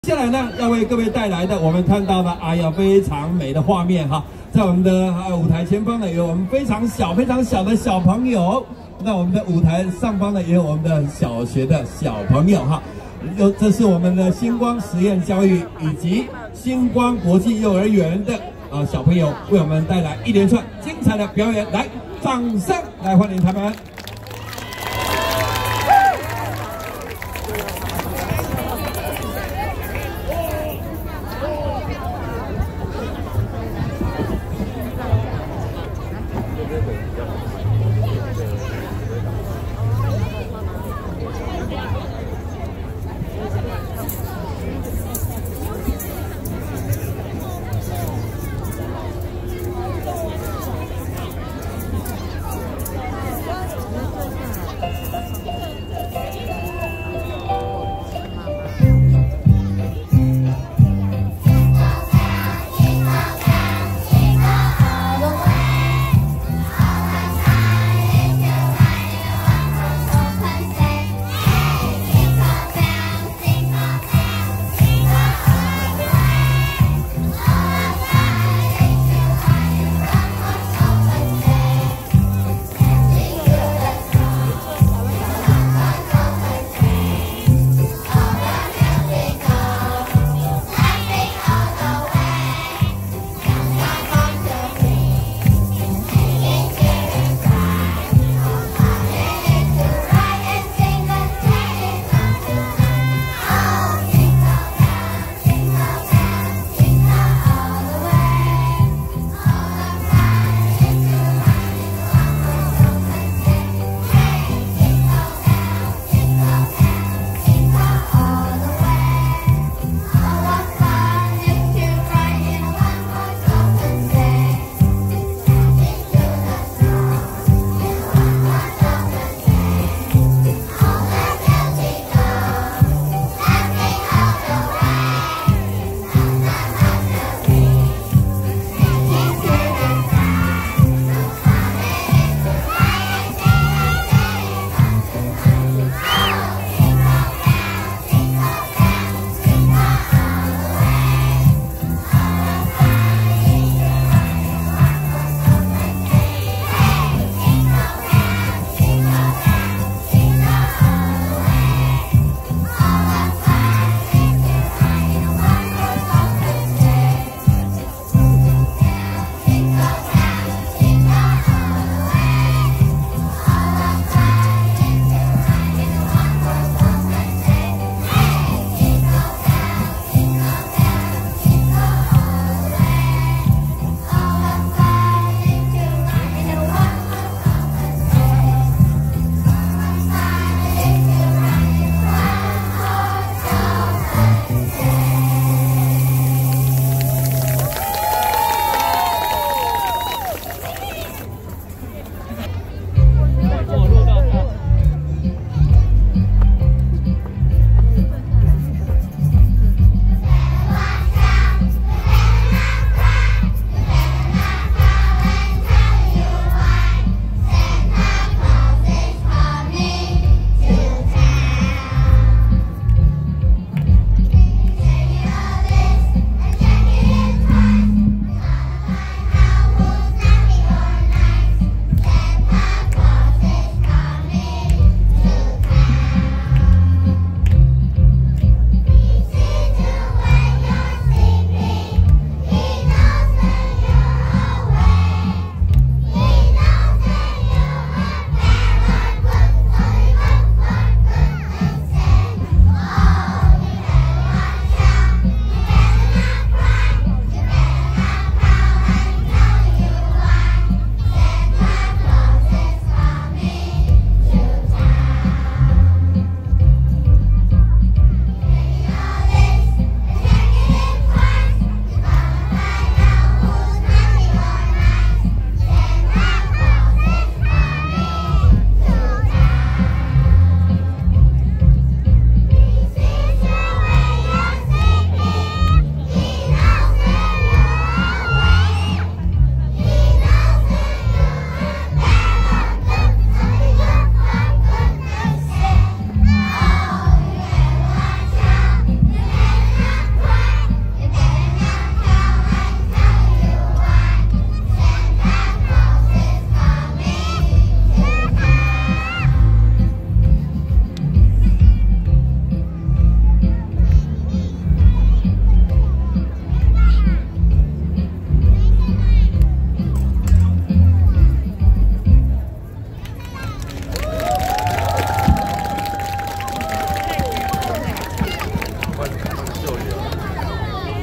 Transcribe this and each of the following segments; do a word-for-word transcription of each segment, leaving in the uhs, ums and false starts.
下来呢，要为各位带来的，我们看到的，哎呀，非常美的画面哈。在我们的呃舞台前方呢，有我们非常小、非常小的小朋友；那我们的舞台上方呢，也有我们的小学的小朋友哈。有，这是我们的星光实验教育以及星光国际幼儿园的啊、呃、小朋友，为我们带来一连串精彩的表演。来，掌声来欢迎他们！ Go!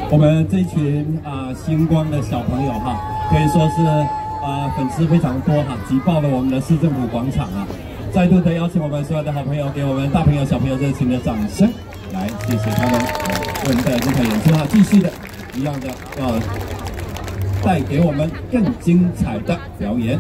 我们这群啊、呃、星光的小朋友哈，可以说是啊、呃、粉丝非常多哈，挤爆了我们的市政府广场啊！再度的邀请我们所有的好朋友，给我们大朋友小朋友热情的掌声，来谢谢他们为我们带来这场演出哈，继续的一样的要带给我们更精彩的表演。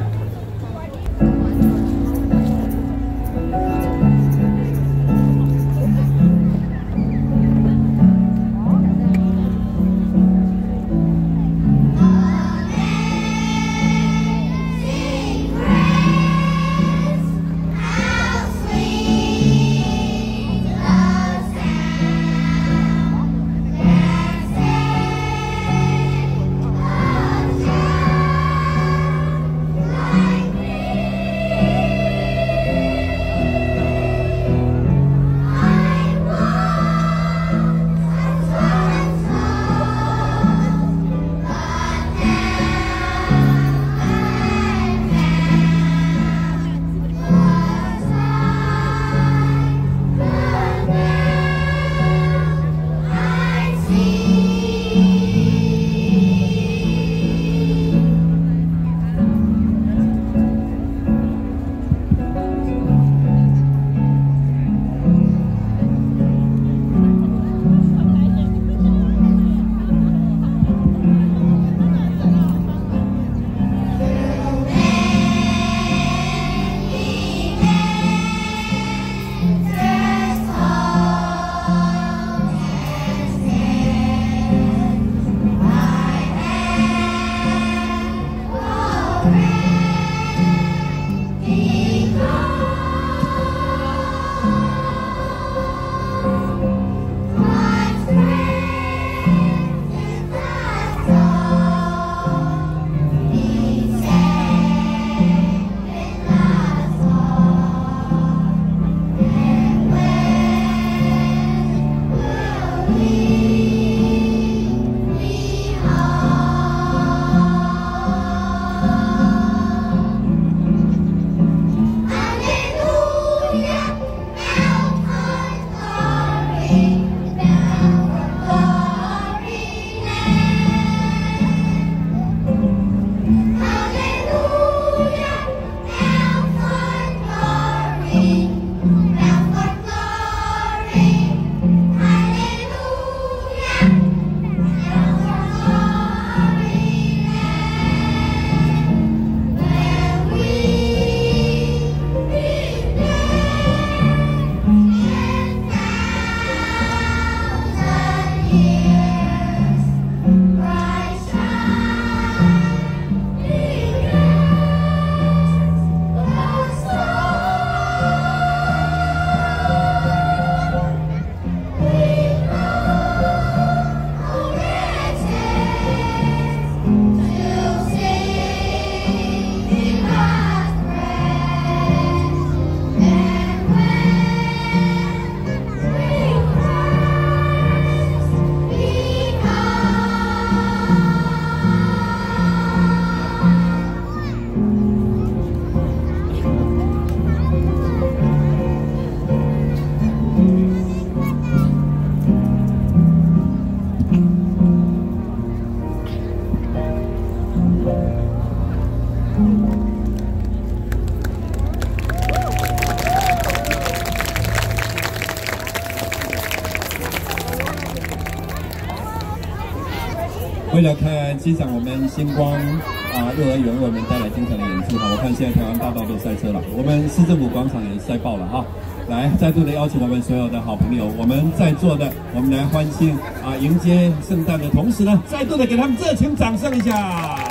为了看欣赏我们星光啊幼儿园为我们带来精彩的演出哈，我看现在台湾大道都塞车了，我们市政府广场也塞爆了哈。来，再度的邀请我们所有的好朋友，我们在座的，我们来欢庆啊迎接圣诞的同时呢，再度的给他们热情掌声一下。